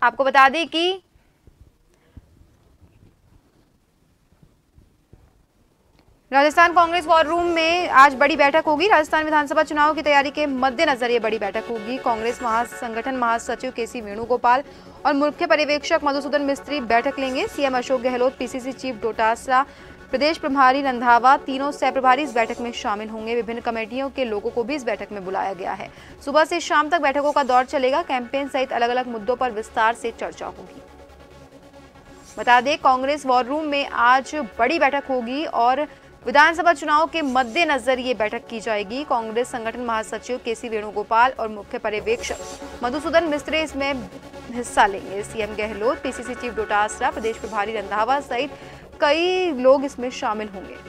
आपको बता दें कि राजस्थान कांग्रेस वॉर रूम में आज बड़ी बैठक होगी। राजस्थान विधानसभा चुनाव की तैयारी के मद्देनजर ये बड़ी बैठक होगी। कांग्रेस महासंगठन महासचिव केसी वेणुगोपाल और मुख्य पर्यवेक्षक मधुसूदन मिस्त्री बैठक लेंगे। CM Ashok Gehlot, PCC chief Dotasra, प्रदेश प्रभारी रंधावा, तीनों सह प्रभारी इस बैठक में शामिल होंगे। विभिन्न कमेटियों के लोगों को भी इस बैठक में बुलाया गया है। सुबह से शाम तक बैठकों का दौर चलेगा। कैंपेन सहित अलग अलग मुद्दों पर विस्तार से चर्चा होगी। बता दें, कांग्रेस वॉर रूम में आज बड़ी बैठक होगी और विधानसभा चुनाव के मद्देनजर ये बैठक की जाएगी। कांग्रेस संगठन महासचिव केसी वेणुगोपाल और मुख्य पर्यवेक्षक मधुसूदन मिस्त्री इसमें हिस्सा लेंगे। CM Gehlot, PCC chief Dotasra, प्रदेश प्रभारी रंधावा सहित कई लोग इसमें शामिल होंगे।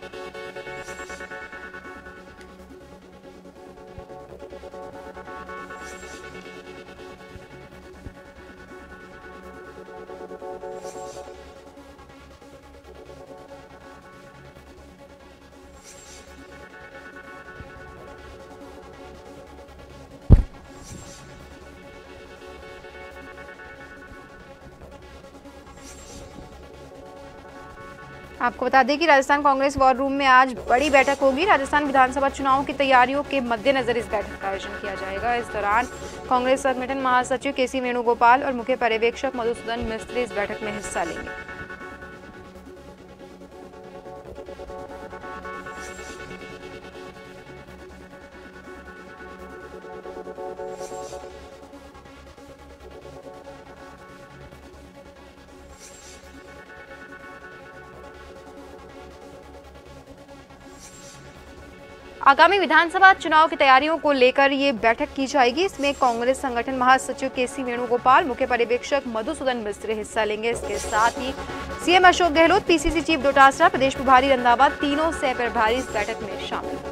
आपको बता दें कि राजस्थान कांग्रेस वॉर रूम में आज बड़ी बैठक होगी। राजस्थान विधानसभा चुनाव की तैयारियों के मद्देनजर इस बैठक का आयोजन किया जाएगा। इस दौरान कांग्रेस संगठन महासचिव केसी वेणुगोपाल और मुख्य पर्यवेक्षक मधुसूदन मिस्त्री इस बैठक में हिस्सा लेंगे। आगामी विधानसभा चुनाव की तैयारियों को लेकर ये बैठक की जाएगी। इसमें कांग्रेस संगठन महासचिव केसी वेणुगोपाल, मुख्य पर्यवेक्षक मधुसूदन मिस्त्री हिस्सा लेंगे। इसके साथ ही CM Ashok Gehlot, PCC chief Dotasra, प्रदेश प्रभारी रंधावा, तीनों सह प्रभारी इस बैठक में शामिल होंगे।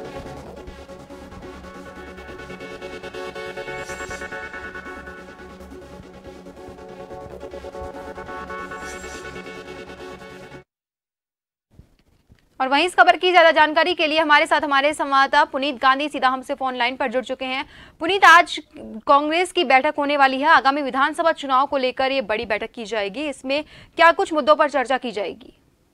और वहीं इस खबर की ज्यादा जानकारी के लिए हमारे साथ हमारे संवाददाता पुनीत गांधी सीधा हमसे फोन लाइन पर जुड़ चुके हैं। पुनीत, आज कांग्रेस की बैठक होने वाली है। आगामी विधानसभा चुनाव को लेकर ये बड़ी बैठक की जाएगी। इसमें क्या कुछ मुद्दों पर चर्चा की जाएगी?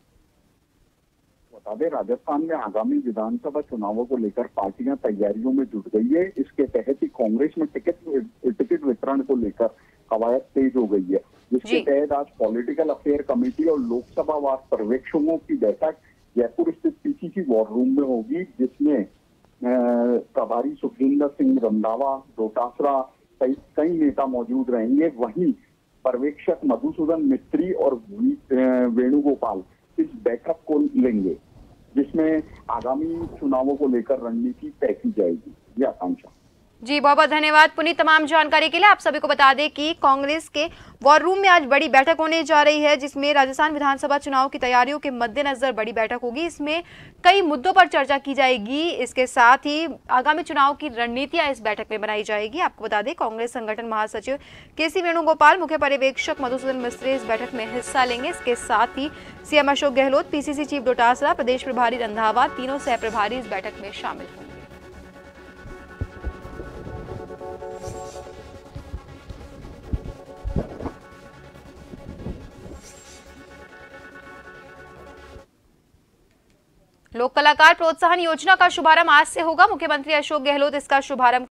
बता दें, राजस्थान में आगामी विधानसभा चुनावों को लेकर पार्टियां तैयारियों में जुट गई है। इसके तहत ही कांग्रेस में टिकट वितरण को लेकर कवायद तेज हो गई है, जिसके तहत आज पॉलिटिकल अफेयर कमेटी और लोकसभा वार पर्यवेक्षकों की बैठक जयपुर स्थित पीसीसी वॉर रूम में होगी, जिसमें प्रभारी सुखविंदर सिंह रंधावा, डोटासरा सहित कई नेता मौजूद रहेंगे। वहीं पर्यवेक्षक मधुसूदन मिस्त्री और वेणुगोपाल इस बैठक को लेंगे, जिसमें आगामी चुनावों को लेकर रणनीति तय की जाएगी। ये आकांक्षा। जी, बहुत बहुत धन्यवाद पुनीत तमाम जानकारी के लिए। आप सभी को बता दें कि कांग्रेस के वॉर रूम में आज बड़ी बैठक होने जा रही है, जिसमें राजस्थान विधानसभा चुनाव की तैयारियों के मद्देनजर बड़ी बैठक होगी। इसमें कई मुद्दों पर चर्चा की जाएगी। इसके साथ ही आगामी चुनाव की रणनीतियां इस बैठक में बनाई जाएगी। आपको बता दें, कांग्रेस संगठन महासचिव केसी वेणुगोपाल, मुख्य पर्यवेक्षक मधुसूदन मिस्त्री इस बैठक में हिस्सा लेंगे। इसके साथ ही CM Ashok Gehlot, PCC chief Dotasra, प्रदेश प्रभारी रंधावा, तीनों सह प्रभारी इस बैठक में शामिल होंगे। लोक कलाकार प्रोत्साहन योजना का शुभारंभ आज से होगा। मुख्यमंत्री अशोक गहलोत इसका शुभारंभ